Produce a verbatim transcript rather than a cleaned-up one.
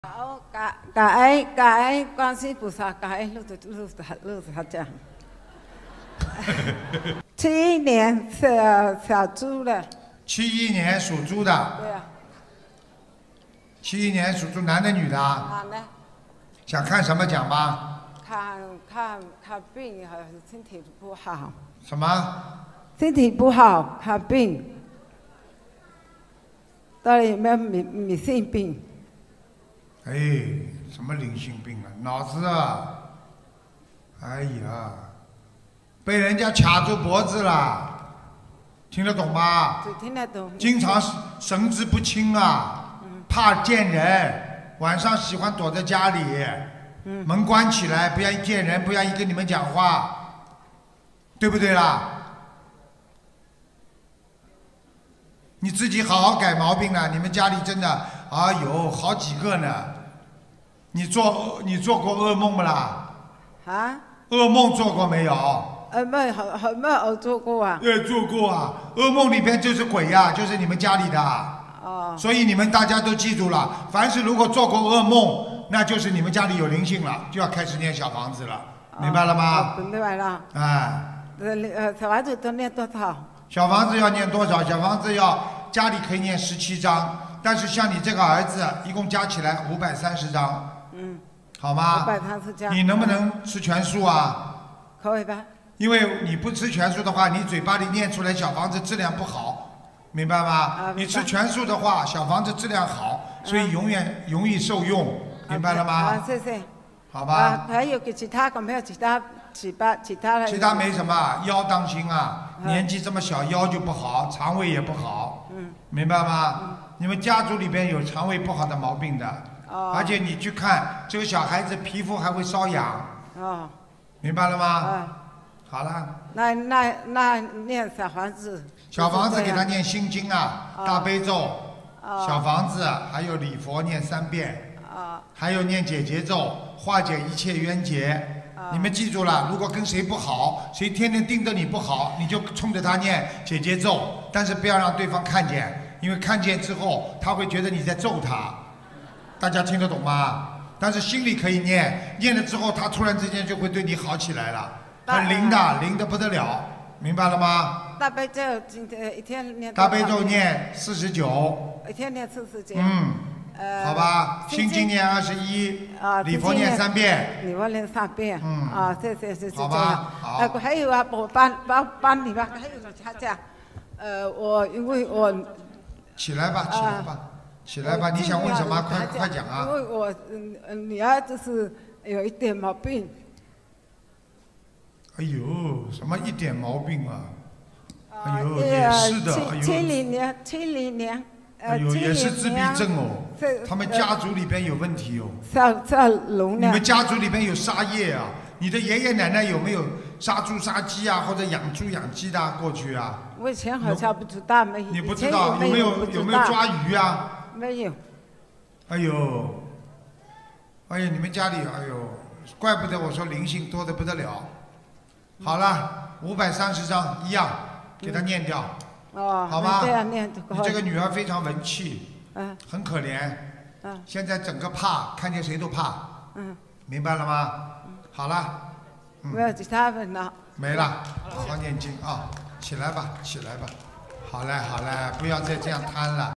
好，感感恩感恩观世菩萨，感恩陆陆陆陆他讲。七一年小小猪的。 七一年属猪的。 对啊。 七一年属猪，男的女的啊？ 男的。 想看什么讲吧？ 看看看病，还是身体不好。 什么？ 身体不好，看病。到底有没有迷迷信病？ 哎，什么灵性病啊？脑子啊！哎呀，被人家卡住脖子了，听得懂吗？ 只听得懂。 经常神志不清啊， 嗯、 怕见人，晚上喜欢躲在家里， 嗯、 门关起来，不愿意见人，不愿意跟你们讲话，对不对啦？你自己好好改毛病了，你们家里真的啊有好几个呢。你做你做过噩梦不啦？ 啊？ 噩梦做过没有？ 噩梦好好没有做过啊？ 对，做过啊。噩梦里边就是鬼呀、啊，就是你们家里的。 哦。 所以你们大家都记住了，凡是如果做过噩梦，那就是你们家里有灵性了，就要开始念小房子了，哦、明白了吗？ 哦、明白了。 哎。 呃，小房子都念多少？小房子要念多少？小房子要家里可以念十七章，但是像你这个儿子，一共加起来五百三十章。 嗯。 好吗？ 五百三十章。 你能不能吃全素啊？ 可以吧？ 因为你不吃全素的话，你嘴巴里念出来小房子质量不好，明白吗？ 啊、 你吃全素的话，小房子质量好，所以永远容易受用， 啊、 明白了吗？ 啊，谢谢。 好吧。 啊，还有其他有没有其他其他其他的？ 其他没什么，腰当心啊，啊年纪这么小，腰就不好，肠胃也不好， 嗯， 明白吗？ 嗯、 你们家族里边有肠胃不好的毛病的。 哦、 而且你去看这个小孩子皮肤还会瘙痒， 哦， 明白了吗？ 啊、 好了。 那那那念小房子。 小房子给他念心经啊， 哦、 大悲咒， 哦、 小房子还有礼佛念三遍， 哦、 还有念解结咒，化解一切冤结。哦、你们记住了，如果跟谁不好，谁天天盯着你不好，你就冲着他念解结咒，但是不要让对方看见，因为看见之后他会觉得你在咒他。大家听得懂吗？但是心里可以念，念了之后，他突然之间就会对你好起来了，很灵的，灵的不得了，明白了吗？ 大悲咒今天一天念。 大悲咒念四十九。 一天念四十九。 嗯。 呃。 好吧，心经念二十一。啊。礼佛念三遍。 礼佛念三遍。嗯。啊，谢谢谢谢。 好吧。好。 呃，还有啊，我帮帮帮你吧，还有他讲，呃，我因为我。 起来吧，起来吧。起来吧，你想问什么？快快讲啊！ 因为我嗯嗯女儿就是有一点毛病。 哎呦，什么一点毛病啊？哎呦，也是的，哎呦。 七零年，七零年。 哎呦，也是自闭症哦。他们家族里边有问题哦。 在在龙呢。 你们家族里边有杀业啊？你的爷爷奶奶有没有杀猪杀鸡啊，或者养猪养鸡的过去啊？ 我以前好像不知道，没。 你不知道有没有有没有抓鱼啊？ 没有。 哎呦，哎呀，你们家里，哎呦，怪不得我说灵性多得不得了。好了，五百三十章一样，给他念掉。 嗯、哦。 好吗？ 这样念。 你这个女儿非常文气。 嗯。 很可怜。 嗯。 现在整个怕，看见谁都怕。 嗯。 明白了吗？ 嗯。 好了。 嗯、没有其他问了。 没了，好好念经啊！起来吧，起来吧。好嘞，好嘞，不要再这样贪了。